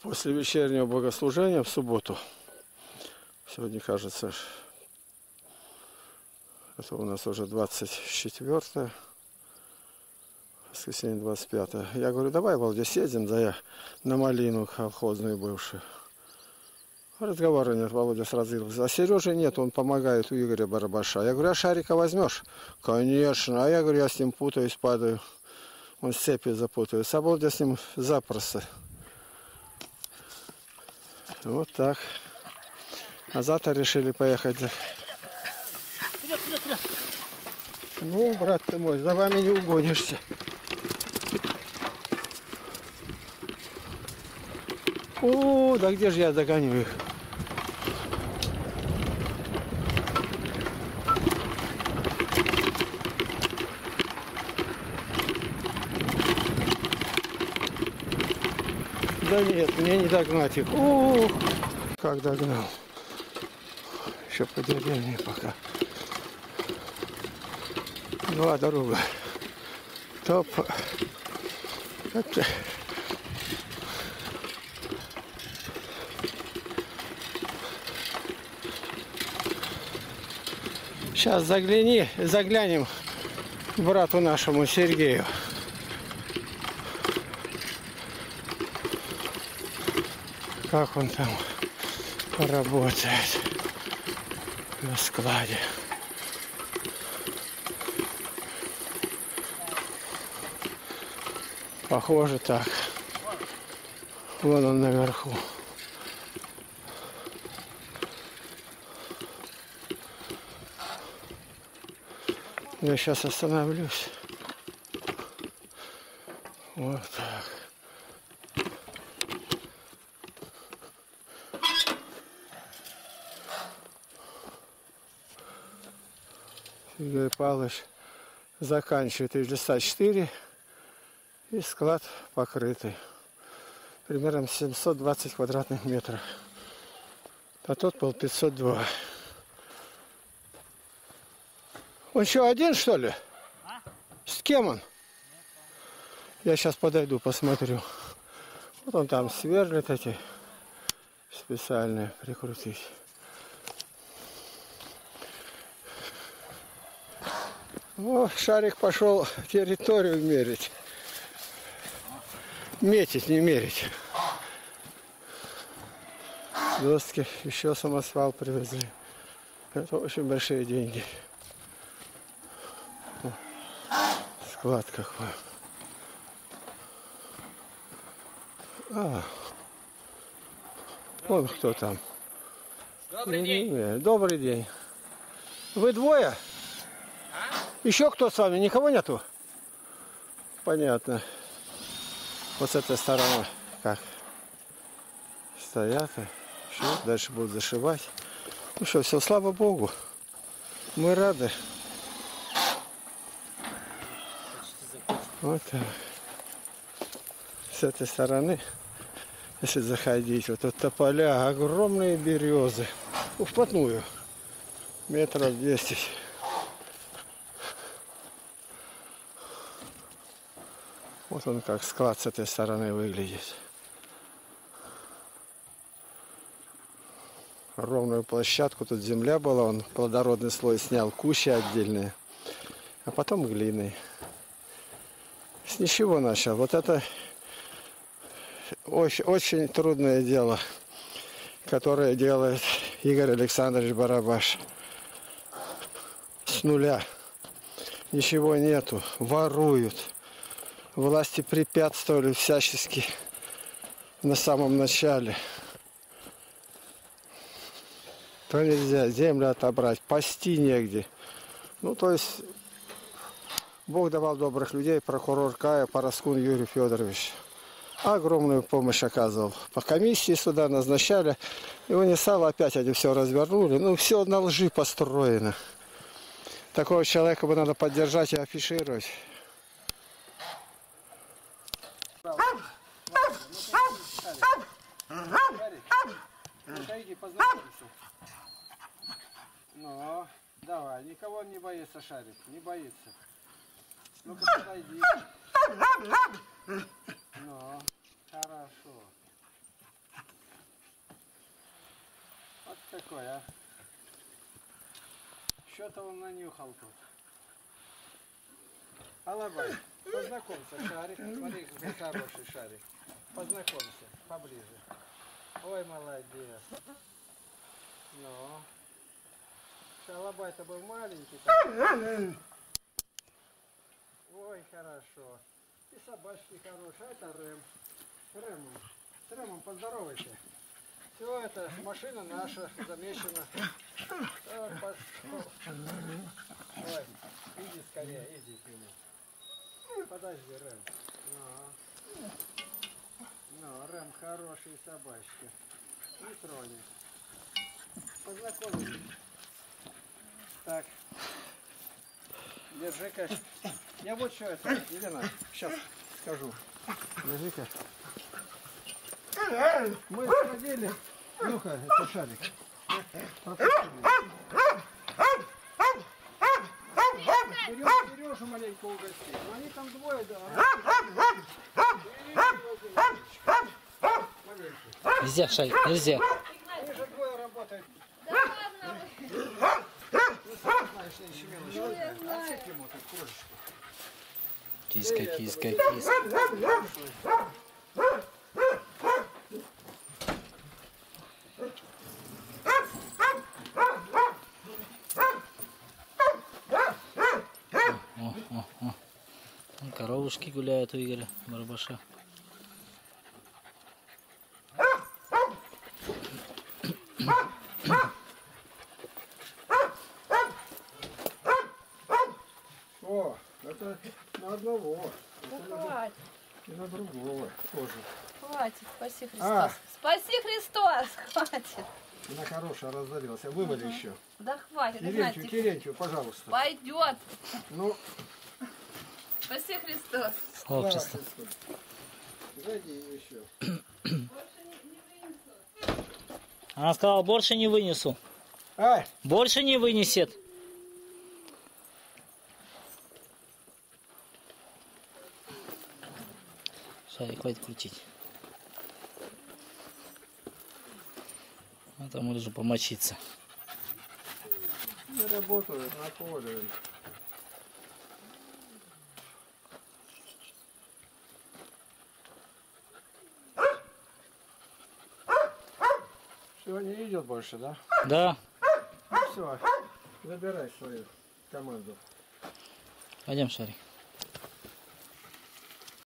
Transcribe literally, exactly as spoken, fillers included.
После вечернего богослужения в субботу, сегодня, кажется, это у нас уже двадцать четвёртое, воскресенье двадцать пятое. Я говорю, давай, Володя, съездим, да я на малину колхозную бывшую. Разговора нет, Володя сразу. А Сережи нет, он помогает у Игоря Барабаша. Я говорю, а Шарика возьмешь? Конечно. А я говорю, я с ним путаюсь, падаю. Он с цепи запутается. А Володя с ним запросто. Вот так. А завтра решили поехать. Вперед, вперед, вперед. Ну, брат ты мой, за вами не угонишься. О, да где же я догоню их? Да нет, мне не догнать их. О, как догнал. Еще по деревне пока. Два дорога. Топ. Это... Сейчас загляни, заглянем к брату нашему Сергею. Как он там работает на складе. Похоже так. Вон он наверху. Я сейчас остановлюсь. Вот так. Сергей Павлович заканчивает шестьдесят четыре, и склад покрытый. Примерно семьсот двадцать квадратных метров. А тот был пятьсот два. Он что, один, что ли? А? С кем он? Я сейчас подойду, посмотрю. Вот он там сверлит эти специальные прикрутить. О, Шарик пошел территорию мерить. Метить, не мерить. Доски, еще самосвал привезли. Это очень большие деньги. О, склад какой. А, вон кто там. Добрый день. Добрый день. Вы двое? А? Еще кто с вами? Никого нету? Понятно. Вот с этой стороны как стоят. Все, дальше будут зашивать. Ну что, все, слава Богу. Мы рады. Вот так. С этой стороны, если заходить, вот это поля, огромные березы. Вплотную. Метров десять. Вот он как склад с этой стороны выглядит. Ровную площадку, тут земля была, он плодородный слой снял, кущи отдельные, а потом глины. С ничего начал. Вот это очень, очень трудное дело, которое делает Игорь Александрович Барабаш. С нуля. Ничего нету, воруют. Власти препятствовали всячески на самом начале. То нельзя землю отобрать, пасти негде. Ну, то есть, Бог давал добрых людей, прокурор Кая Параскун Юрий Федорович. Огромную помощь оказывал. По комиссии сюда назначали. Его не стало, опять они все развернули. Ну, все на лжи построено. Такого человека бы надо поддержать и афишировать. Ну, давай, никого не боится Шарик, не боится. Ну-ка подойди. Ну, хорошо. такой, а? Что-то он нанюхал тут. Алабай, познакомься, шарик. Смотри, какой хороший шарик. Познакомься, поближе. Ой, молодец. Ну. Алабай-то был маленький. Такой. Ой, хорошо. И собачки хорошие. А это Рэм. Рэм. С Рэмом поздоровайся. Все, это машина наша, замечена. Так, пошел. Ой, иди скорее, иди к нему. Подожди, Рэм. Ну, ну, Рэм хороший собачка. Не тронет. Познакомились. Так. Держи-ка. Я вот что это, Елена, сейчас скажу. Держи-ка. Мы сходили. Ну-ка, это шарик. Берешь, Сережу маленько угости. Но они там двое, да. Нельзя, шарик, нельзя. Они же двое работают. Да ладно. Ну, сам знаешь, я еще мелочь. Отсыпь ему тут кружечку. Киска, киска, киска. О, о, о. Там коровушки гуляют у Игоря Барабаша. О, это на одного. Да Это на, хватит, и на другого тоже. хватит, спаси Христос. А. Спаси Христос, хватит. Она хорошая разорился. Вывали еще. Да хватит, Терентью, Игнатий. Терентью, пожалуйста. Пойдет. Ну, Спаси Христос. Слава Христу. зайди еще. Она сказала, больше не вынесу. Ай, Больше не вынесет. Шарик, хватит крутить. А там уже помочиться. не работают на поле. Все, не идет больше, да? Да, Ну все, забирай свою команду. пойдем, Шарик.